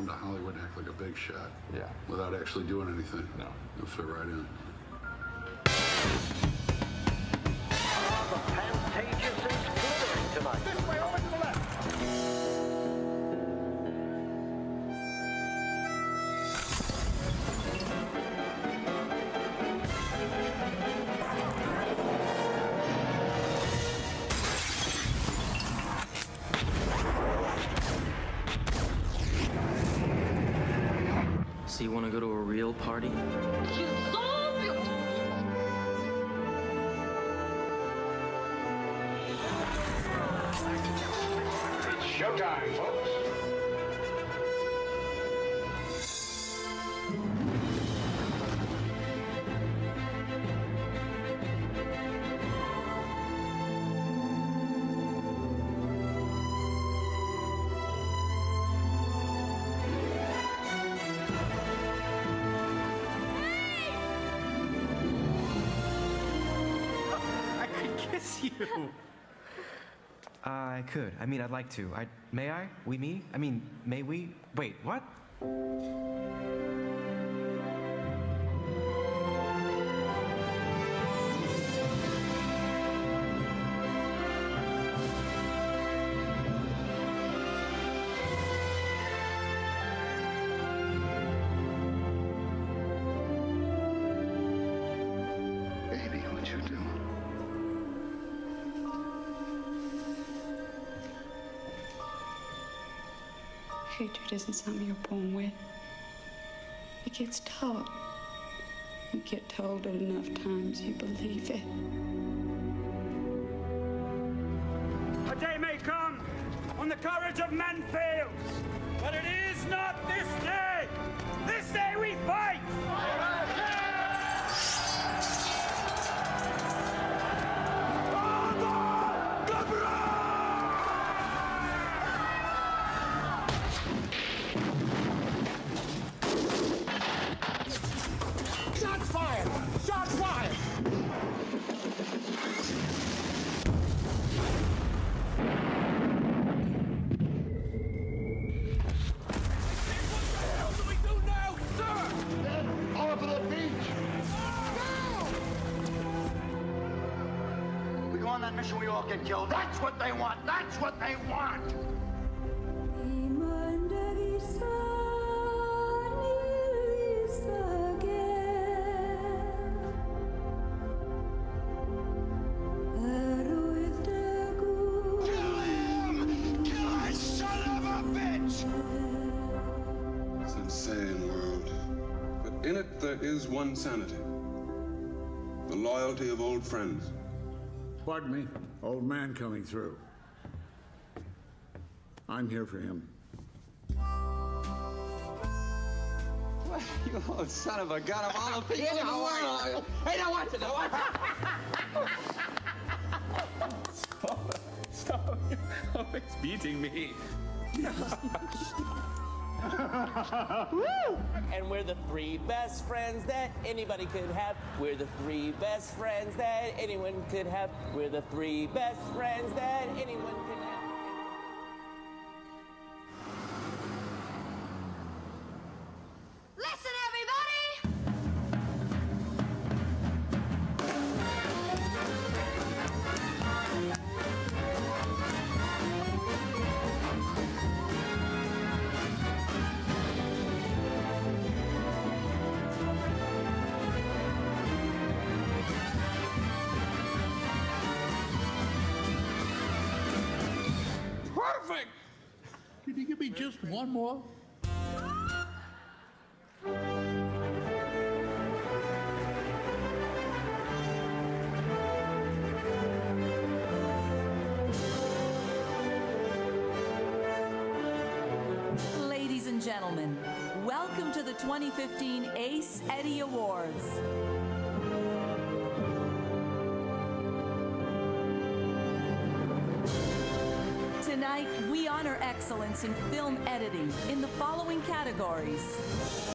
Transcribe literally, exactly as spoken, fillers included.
come to Hollywood and act like a big shot. Yeah. Without actually doing anything. No. You'll fit right in. The Pantages is glittering tonight. This way, over to the left. So you want to go to a real party? She's so beautiful. It's showtime, folks. I could kiss you. Uh, I could. I mean, I'd like to. I may I? We me? I mean, may we? Wait, what? Baby, what you doing? Hatred isn't something you're born with. It gets taught. You get told it enough times, you believe it. A day may come when the courage of men fails, but it is not this day. This day we fight. Shots fired! Shots fired! What do we do now, sir? All over the beach! We go on that mission, we all get killed. That's what they want. That's what they want. Kill him! Kill her, son of a bitch! It's an insane world. But in it, there is one sanity. The loyalty of old friends. Pardon me, old man coming through. I'm here for him. You old son of a gun of all the people in the world. Hey, now watch it, now watch it! Stop. Stop. Oh, it's beating me. And we're the three best friends that anybody could have. We're the three best friends that anyone could have. We're the three best friends that anyone could have. Listen, everybody! Perfect! Can you give me just one more? Ladies and gentlemen, welcome to the twenty fifteen Ace Eddie Awards. Tonight, we honor excellence in film editing in the following categories: